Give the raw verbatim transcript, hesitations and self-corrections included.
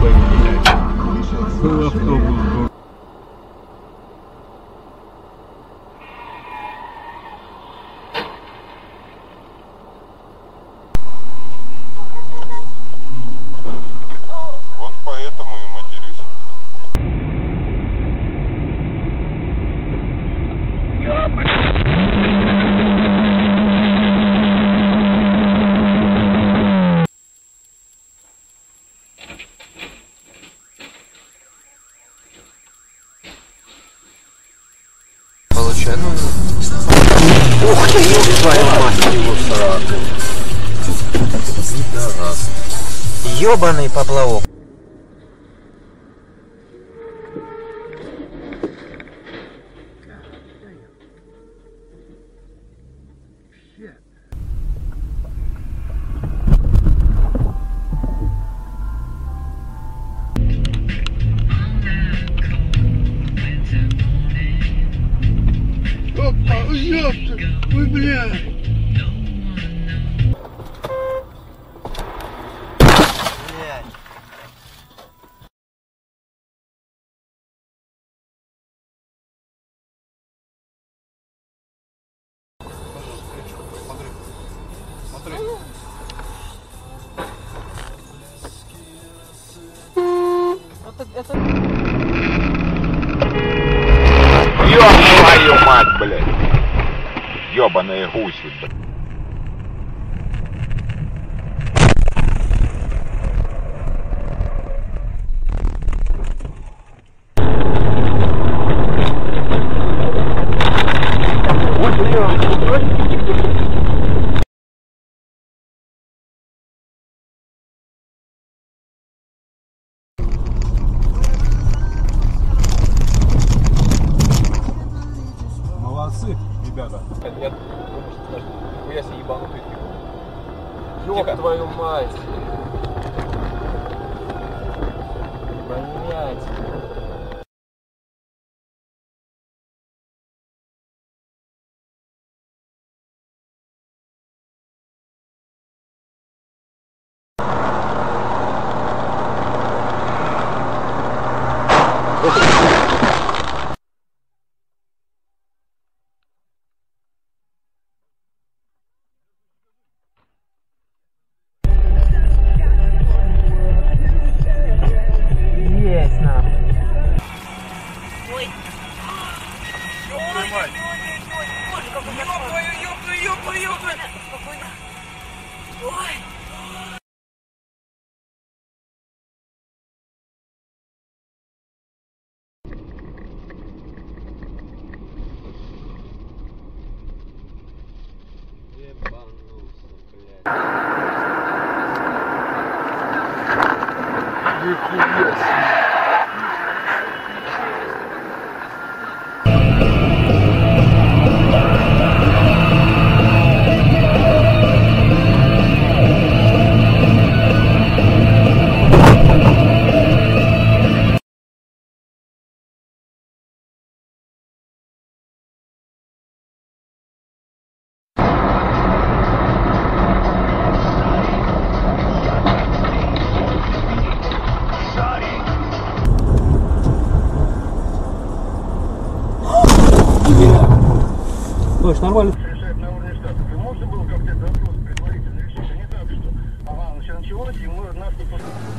Был автобус. Вот поэтому и матерюсь. Получай, ну... Ух ты, ёб твою мать, его сраку. Пидорас. Ёбаный поплавок. Опа, ёпта, ой, бля. Это... Ёб твою мать, блядь! Ёбаные гуси, блядь! Молодцы, ребята. Я думаю, что даже нихуя себе ебанутый. Ёб твою мать. Блять. Есть нахуй. Ой. Ой, боже, какой я твою, ёпта, ёпта, ёпта. Спокойно. Ой. Ебанулся, блядь. Нихуя себе. Слушай, нормально. Решать на уровне штатов. И можно было как-то этот вопрос предварительно решить, а не так, что ага, он сейчас началось, и мы нас не пустили.